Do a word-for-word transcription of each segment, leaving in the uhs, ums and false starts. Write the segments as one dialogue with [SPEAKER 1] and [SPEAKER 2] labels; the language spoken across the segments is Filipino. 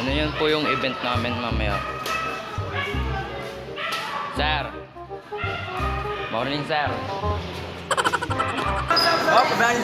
[SPEAKER 1] Ano yun po yung event namin mamaya. Sir. Morning, sir.
[SPEAKER 2] Oh, pabalik.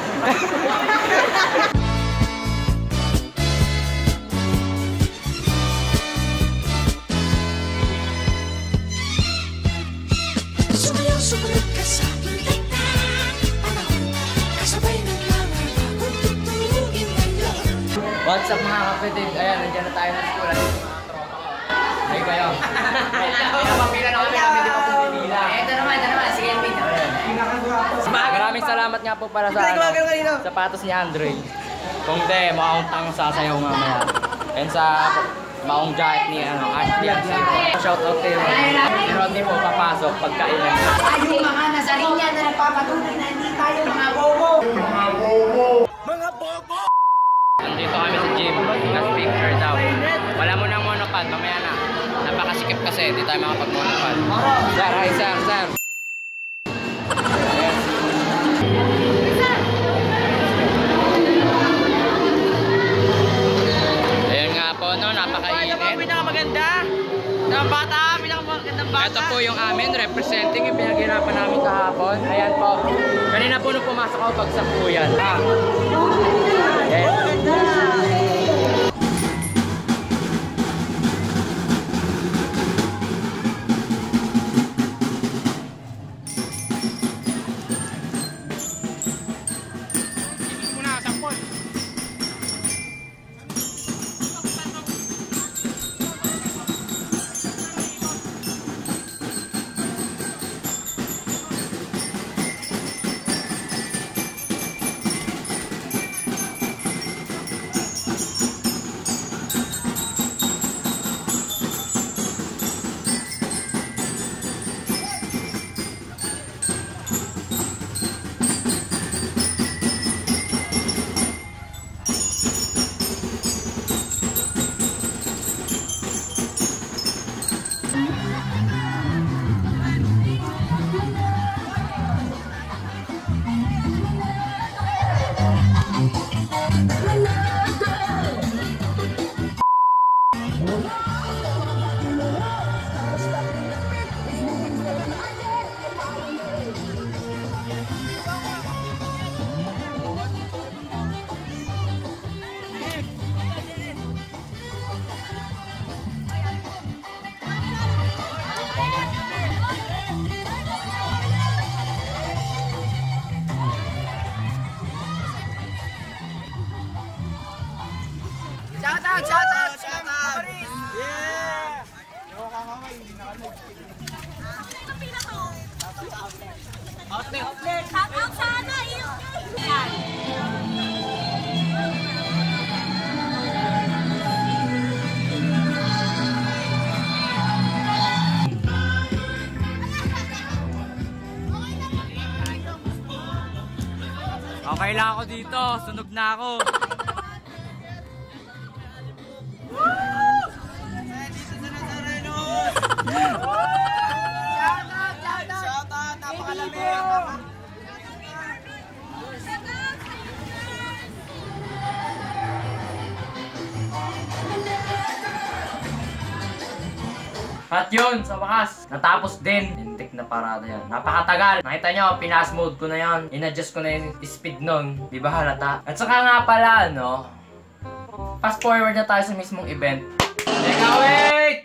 [SPEAKER 3] Sumayaw-sumunod ka sa aking ganda. Panahon, kasabay ng mga bagong tutugin ngayon.
[SPEAKER 1] What's up mga kapatid? Ayan, nandiyan na tayo ng school. Ayan yung mga tropa ko. Ay kayo. Pinapapila na kami namin, di pa po pinila. Ito naman, ito naman. Sige, wait. Maraming salamat nga po para sa ano, sapatos ni Andre. Kung de, maong tang sasayaw mamaya. And sa maong jacket ni ano, Ashley ang zero. Shout out kayo. Pero hindi po papasok pagkailan.
[SPEAKER 4] Tayong mga Nazarinya na nagpapatunay na hindi tayo mga bobo.
[SPEAKER 2] Mga bobo! Mga bobo!
[SPEAKER 1] Nandito kami sa gym. Last picture daw. Wala mo nang monopod. Mamaya na. Napakasikip kasi. Hindi tayo makapag-monopod. Sir, hi sir, sir. Ayan nga po, no? Napakainit. Ito po ang pinakamaganda. Ng bata, pinakamagandang bata. Ito po yung amin, representing yung pinaghirapan namin kahapon. Ayan po. Kanina po nung pumasok ako, bagsak po yan. Ah. Ayan.
[SPEAKER 4] Shout out, shout out, shout out.
[SPEAKER 2] Yeah! Yo, kakaway, hindi nakalag.
[SPEAKER 4] Outlet, outlet. Shout out sana. Yan.
[SPEAKER 1] Okay lang ako dito. Sunog na ako. At yun, sa wakas, natapos din. Lintik na parada yan. Napakatagal. Nakita nyo, pinas mode ko na yan. In-adjust ko na yung speed nun. Di ba halata? At saka nga pala, no? Fast forward na tayo sa mismong event. Teka, wait!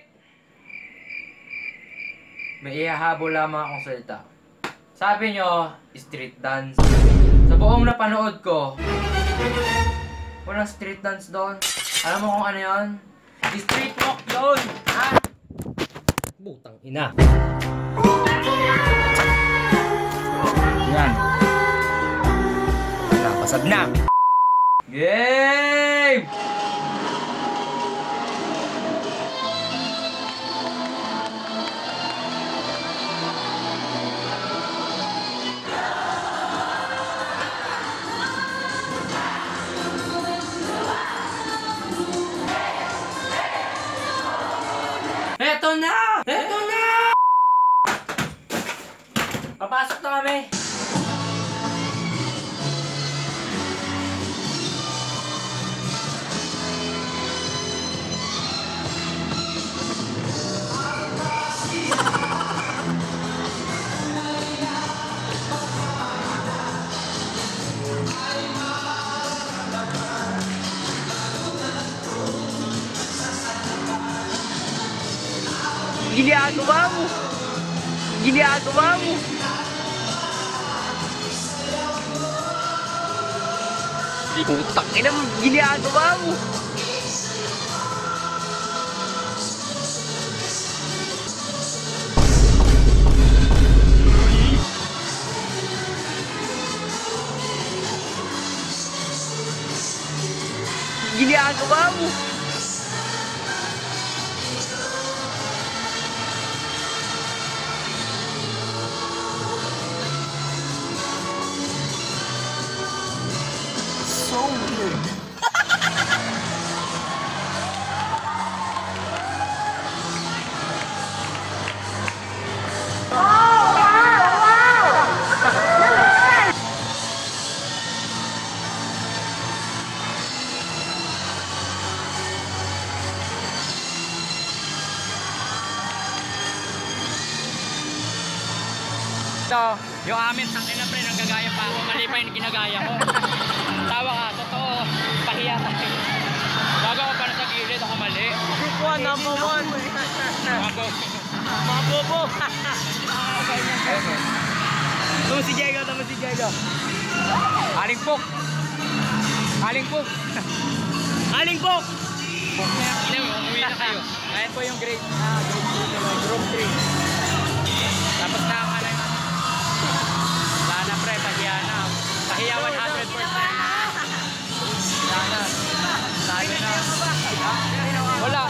[SPEAKER 1] May ihahabol lamang akong salita. Sabi nyo, street dance. Sa buong napanood ko, walang street dance doon. Alam mo kung ano yun? Street walk yun! Ha? Butang ina. Yan. Wala, pasad na. Game! Eto na! Eto na! Papasok na kami! Ginagawa mo! Ginagawa mo! Putang ina mo! Ginagawa mo! Ginagawa mo!
[SPEAKER 4] So weird.
[SPEAKER 1] Ito, yung amin, tangin na pre, nanggagaya pa ako. Mali pa yung ginagaya ko. Tawa ka, totoo. Pahiya tayo. Gagawa pa na sa gilid, ako mali.
[SPEAKER 2] Pick one, number one.
[SPEAKER 1] Ako.
[SPEAKER 2] Mga bobo.
[SPEAKER 1] Tama si Diego, tama si Diego. Aling Pok. Aling Pok. Aling Pok. Pok na yung ilaw, umuwi na kayo. Ayan po yung grade, ah, grade three, group three. Tapos na ang ano yun. Wala na pre, pahiya na. Pahiya one hundred percent. Wala na. Tayo na. Wala.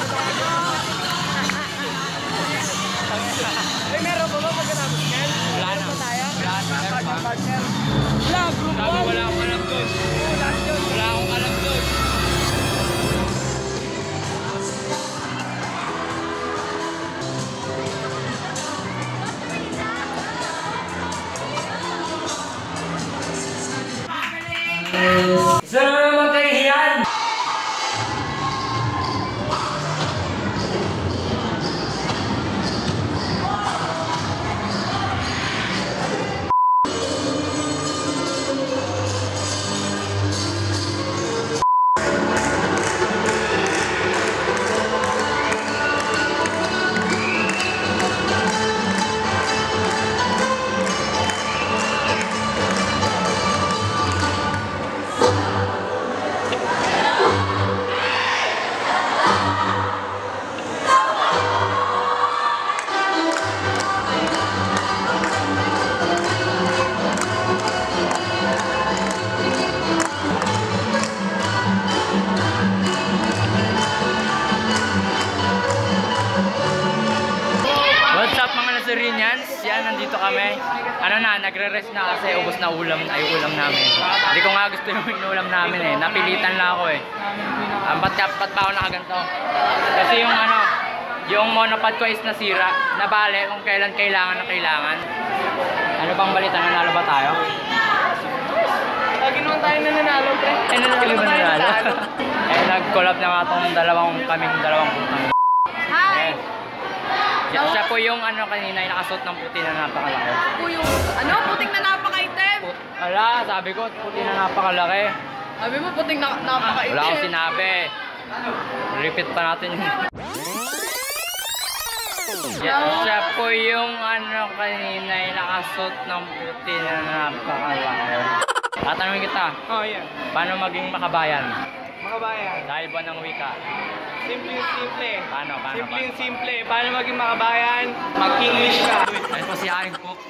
[SPEAKER 2] Eh, meron ba ba pagkatapos yan?
[SPEAKER 1] Wala na. Wala na. Meron pa.
[SPEAKER 2] Partner. Wala, group
[SPEAKER 1] Sabi,
[SPEAKER 2] one.
[SPEAKER 1] wala akong alam doon. Wala akong alam doon. Isa na naman kayo hiyan! What's up mga Nazarenians? Yan, nandito kami. Ano na, nagre-rest na kasi ubos na ulam ay ulam namin. Hindi ko nga gusto yung inulam namin eh. Napilitan lang ako eh. Um, ba't, ba't pa ako nakaganto? Kasi yung ano, yung monopod ko is nasira. Nabale kung kailan kailangan na kailangan. Ano bang balita? Nanalo ba tayo?
[SPEAKER 2] Lagi naman tayo nananalo, pre.
[SPEAKER 1] Eh, nanalo ba nanalo? Eh, nag-collab na nga itong dalawang kaming dalawang putang.
[SPEAKER 5] Hi!
[SPEAKER 1] Eh, siya, siya po yung ano kanina, yung nakasuot ng puti na napakalaki.
[SPEAKER 5] Po yung, ano, puting na napaka-item.
[SPEAKER 1] Put, ala, sabi ko, puti na napakalaki.
[SPEAKER 5] Sabi mo, puting na napaka-item.
[SPEAKER 1] Wala akong sinabi. Repeat pa natin yun. Siya, siya po yung ano kanina, yung nakasuot ng puti na napakalaki. Tatanungin kita,
[SPEAKER 2] Oh, yeah.
[SPEAKER 1] paano maging makabayan?
[SPEAKER 2] Mga bayan.
[SPEAKER 1] Dahil buwan ng wika.
[SPEAKER 2] Simple yung simple.
[SPEAKER 1] Paano, paano,
[SPEAKER 2] Simple
[SPEAKER 1] paano?
[SPEAKER 2] yung simple. Paano maging makabayan? Mag-English ka.
[SPEAKER 1] Ayun po si Aling Puk.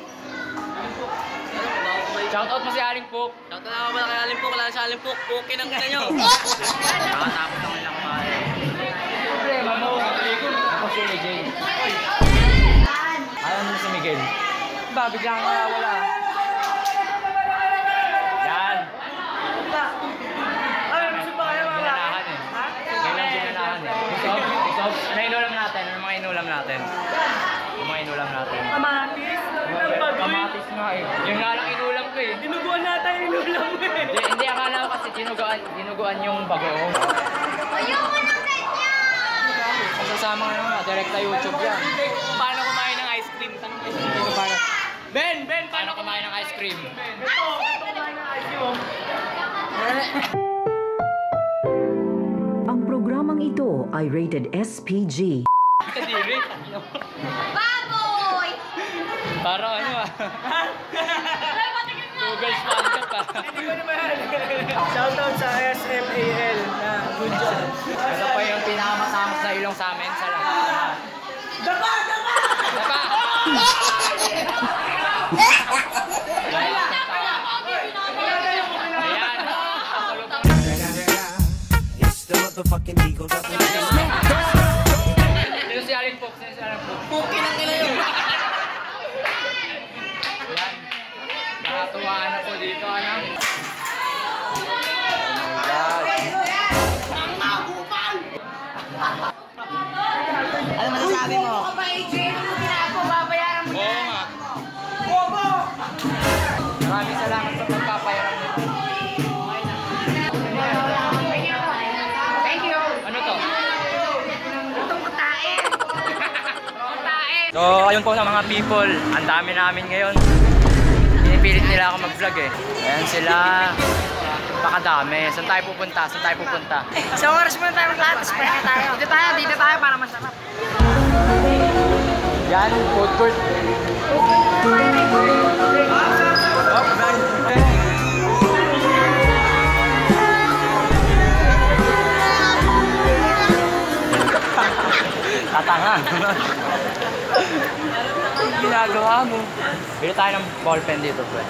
[SPEAKER 1] Shoutout mo si Aling Puk.
[SPEAKER 6] Shoutout na ako pala kay Alimpok, wala sa Alimpok, pukin ang kita nyo.
[SPEAKER 1] Nakatapos naman lang kumain. Siyempre, mamo. Ako si A J. Ayaw mo si Miguel. Ba, biglang nga wala. Yan.
[SPEAKER 2] Ano, gusto ba kayo mga
[SPEAKER 1] Ginanahan eh. Kailan ginanahan eh. Gusto, gusto, ano inulam natin? Ano mga inulam natin? Ano mga inulam natin?
[SPEAKER 2] kamatis?
[SPEAKER 1] Kamatis nga eh. Yun nga lang inulam ko eh.
[SPEAKER 2] Dinuguan natin yung inulam mo eh.
[SPEAKER 1] Hindi, hindi akala ko kasi dinuguan, dinuguan yung bagoong. Masasama nga naman, direct sa YouTube yan.
[SPEAKER 2] Paano kumain ng ice cream? Tanong ice cream ko paano? Ben, Ben,
[SPEAKER 1] Paano kumain ng ice cream?
[SPEAKER 2] Ito, ito kumain ng ice cream.
[SPEAKER 7] Ang programang ito ay rated S P G.
[SPEAKER 1] Kadiri.
[SPEAKER 5] Baboy!
[SPEAKER 1] Parang ano ah. Google Span ka pa.
[SPEAKER 2] Shoutout sa S M A L na good job.
[SPEAKER 1] Ito pa yung pinakamatangos na ilong sa amin sa lahat.
[SPEAKER 2] Dapa! Dapa!
[SPEAKER 1] Dapa! Ayan.
[SPEAKER 3] It's the motherfucking Eagle Double G.
[SPEAKER 1] Sino si Alin Fox? Sino si Alin Fox?
[SPEAKER 6] Puki ng ina yun.
[SPEAKER 1] Ayan. Nakatuwaan na po dito, ano?
[SPEAKER 6] Ano masasabi mo?
[SPEAKER 1] Oo nga. Maraming salamat sa pagpapayaran nito.
[SPEAKER 4] Thank you.
[SPEAKER 1] Ano to?
[SPEAKER 4] Itong kutain. Kutain.
[SPEAKER 1] So, ayun po sa mga people. Ang dami namin ngayon. Pinipilit nila ako mag-vlog eh. Ayan sila. Pakadami. Saan tayo pupunta? Saan tayo pupunta?
[SPEAKER 4] Sa oras muna tayo maglahat, tapos pahinga tayo. Dito tayo, dito tayo para masarap.
[SPEAKER 1] Yan, food court. Tatanga. Ang ginagawa mo. Bili tayo ng ballpen dito, pre.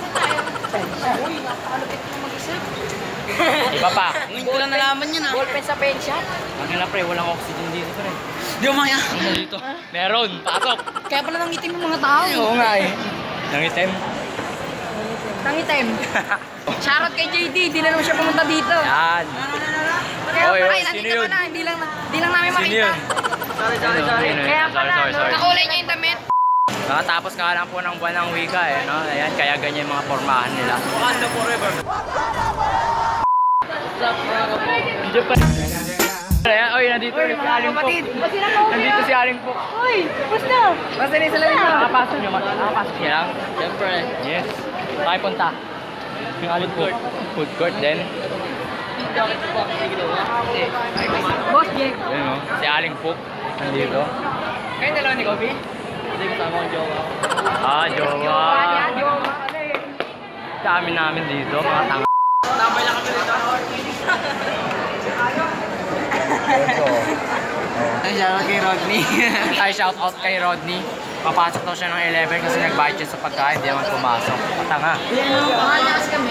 [SPEAKER 1] Iba pa.
[SPEAKER 6] Ngayon ko lang nalaman yun ah.
[SPEAKER 4] Ballpen sa pen shop.
[SPEAKER 1] Ang ina, pre, walang oxygen dito, pre.
[SPEAKER 6] Di mo maya.
[SPEAKER 1] Ano dito? Meron, pasok.
[SPEAKER 4] Kaya pala nang itim yung mga tao.
[SPEAKER 1] Oo nga eh. Nangitim.
[SPEAKER 4] Nang itim. Shoutout kay J D, di na naman siya pumunta dito.
[SPEAKER 1] Yan.
[SPEAKER 4] Kaya
[SPEAKER 1] Oy,
[SPEAKER 4] pala,
[SPEAKER 1] oy,
[SPEAKER 4] nandito
[SPEAKER 1] sino yun?
[SPEAKER 4] ka na, hindi lang, hindi lang namin
[SPEAKER 1] Sino
[SPEAKER 4] makita.
[SPEAKER 1] yun?
[SPEAKER 6] Sorry, sorry, sorry.
[SPEAKER 1] Sino yun?
[SPEAKER 4] Kaya
[SPEAKER 1] Sorry,
[SPEAKER 4] pala,
[SPEAKER 1] sorry, sorry.
[SPEAKER 4] nakulay niya yung damit.
[SPEAKER 1] Nakatapos nga lang po ng buwan ng wika eh, no? Ayan, kaya ganyan yung mga pormahan nila.
[SPEAKER 6] Wakanda forever.
[SPEAKER 1] Medyo pa. Ayan, oy, nandito si Aling Pok. Nandito si Aling Pok.
[SPEAKER 4] Uy, basta. Basta rin sila nito.
[SPEAKER 1] Nakapasok niyo, nakapasok niyo lang.
[SPEAKER 6] Siyempre.
[SPEAKER 1] Yes. Tayo punta. Yung Aling Pok. Food court din.
[SPEAKER 4] Boss Jake.
[SPEAKER 1] Ayan o, si Aling Pok. Nandito. Kayo dalawa ni Kobe?
[SPEAKER 6] Hindi kasama kong jowa.
[SPEAKER 1] Ah, jowa. Dami namin dito, mga tanga.
[SPEAKER 6] Tambay lang kami dito. Ay, shoutout kay Rodney.
[SPEAKER 1] Ay, shout out kay Rodney. Papasok daw siya ng eleven kasi nag-budget siya sa pagkain, di naman pumasok. Patanga.
[SPEAKER 4] Malas kami.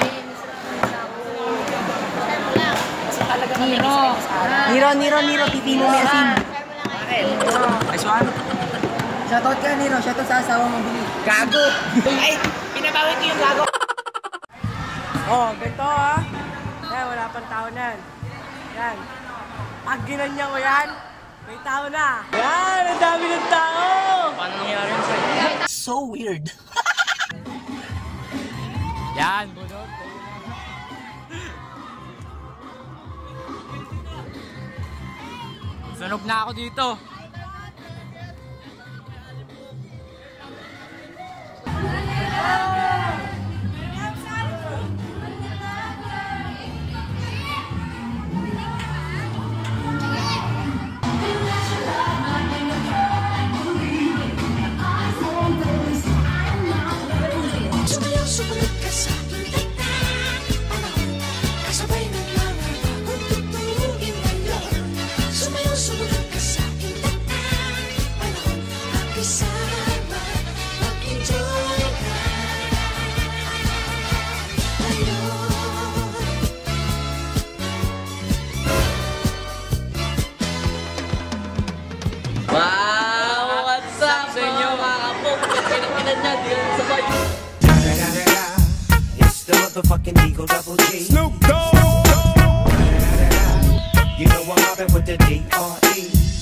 [SPEAKER 4] Niro.
[SPEAKER 2] Niro, Niro, Niro, titino may asin.
[SPEAKER 6] Ay, suwano.
[SPEAKER 2] Shoutout ka, Niro. Shoutout sa asawa mo, Billy.
[SPEAKER 6] Gago. Ay, pinabawi ko yung gago.
[SPEAKER 2] Oh, ganito ah. Yan, wala pang tao na yan. Yan. Pag ginanya ko yan, may tao na. Yan, ang dami ng tao.
[SPEAKER 1] Paano nangyari yun sa'yo?
[SPEAKER 6] So weird.
[SPEAKER 1] Yan, bunod. Sunog na ako dito.
[SPEAKER 3] Sumayaw, sumunod ka sa aking tanda. Panahon, kasabay ng mga bagong tugtugin ngayon. Sumayaw, sumunod ka sa aking tanda. Panahon, makisama, mag-enjoy ka. Ngayon.
[SPEAKER 6] Wow, what's up sa inyo mga kapok? Pinagkinan niya, di lang sabay.
[SPEAKER 3] It's the motherfucking Eagle Double G.
[SPEAKER 7] Snoop Dogg.
[SPEAKER 3] You know I'm mobbing with the D R E.